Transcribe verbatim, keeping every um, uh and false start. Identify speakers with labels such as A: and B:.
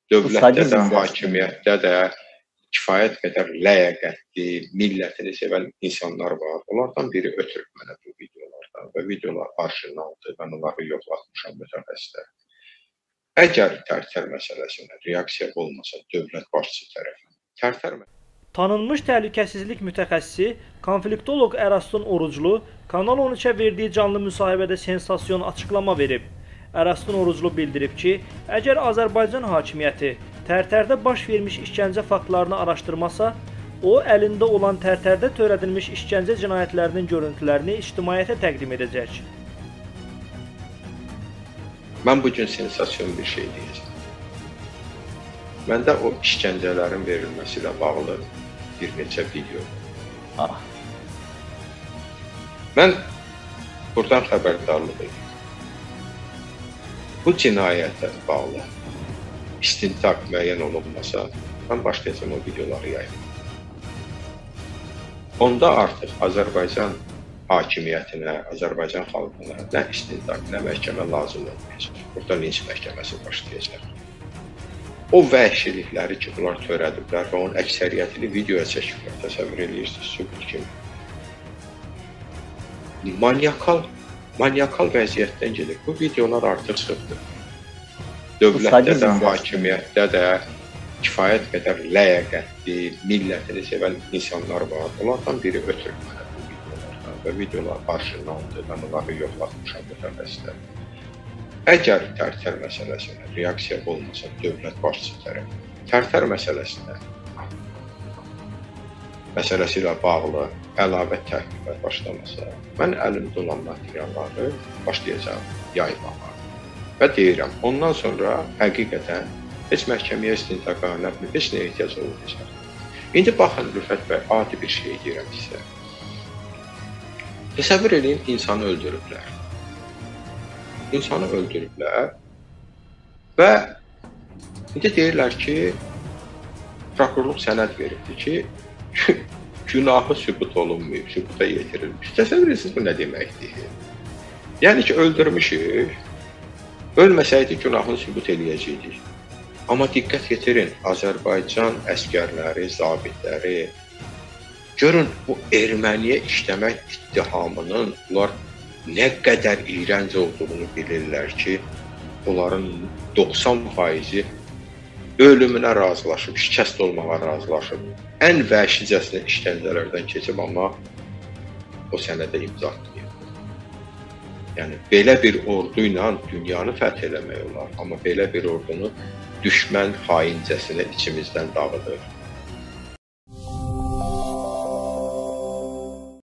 A: Dövlətdə də, hakimiyyətdə də kifayət qədər ləyaqətli, millətini sevən insanlar var. Onlardan biri ötürüb mənə bu videolardan və videolar arşivlandı. Mən onları yoxlatmışam mütəxəssislər. Əgər Tərtər məsələsinə reaksiya olmasa dövlət başçısı tərəfindən, Tərtər məsələsinə
B: Tanınmış təhlükəsizlik mütəxəssisi, konfliktoloq Əraston Oruclu Kanal on üçə verdiyi canlı müsahibədə sensasyon açıqlama verib. Əraston Oruclu bildirib ki, əgər Azərbaycan hakimiyyəti Tərtərdə baş vermiş işgəncə faktlarını araşdırmasa, o əlində olan Tərtərdə törədilmiş işgəncə cinayətlərinin görüntülərini ictimaiyyətə təqdim edəcək.
A: Mən bugün sensasyon bir şey deyəcəm. Məndə o işgəncələrin verilməsi ilə bağlı bir neçə video var.
C: Ah.
A: Mən buradan xəbərdarlıq edirəm. Bu cinayətə bağlı istintaq müəyyən olunmasa, mən başlayacağım o videoları yayınlamaq. Onda artıq Azərbaycan hakimiyyətinə, Azərbaycan xalqına nə istintaq, nə məhkəmə lazım olmayacaq. Burada linç məhkəməsi başlayacaq. O vəhşilikləri ki, bunlar törədiblər və onun əksəriyyətini videoya çəkiblər, təsəvvür edirsiniz, sübut kimi. Manyakal, manyakal vəziyyətdən gedir. Bu videolar artıq çıxıbdır. Dövlətdə də, hakimiyyətdə də kifayət qədər ləyaqətli, millətini sevən insanlar var. Onlardan biri ötürüb mənə bu videolardan və videolar arşivlandı. Mən onları yoxlatmışam mütəxəssislər. Əgər Tərtər məsələsinə reaksiya olmasa dövlət başçısı tərəfindən, Tərtər məsələsinə məsələsi ilə bağlı əlavə təhqiqat başlamasa, mən əlimdə olan materialları başlayacağam yaymağa və deyirəm, ondan sonra həqiqətən heç məhkəməyə istintaqa, nə bilim, heç nəyə ehtiyac olmayacaq. İndi baxın, Rüfət bəy, adi bir şey deyirəm sizə. Təsəvvür edin, insanı öldürüblər. İnsanı öldürüblər və indi deyirlər ki, prokurorluq sənəd veribdir ki, günahı sübut olunmayıb, sübuta yetirilmiş. Təsəvvür edirsiniz, bu nə deməkdir? Yəni ki, öldürmüşük, ölməsəydi günahını sübut eləyəcəkdik. Amma diqqət yetirin, Azərbaycan əskərləri, zabitləri, görün, bu erməniyə işləmək ittihamının bunlar nə qədər iyrənc olduğunu bilirlər ki, onların doxsan faizi ölümünə razılaşıb, şikəst olmağa razılaşıb. Ən vəhşicəsinə işgəncələrdən keçib, amma o sənədə imza atmayıb. Yəni, belə bir ordu ilə dünyanı fəth eləmək olar, amma belə bir ordunu düşmən xaincəsinə içimizdən dağıdır.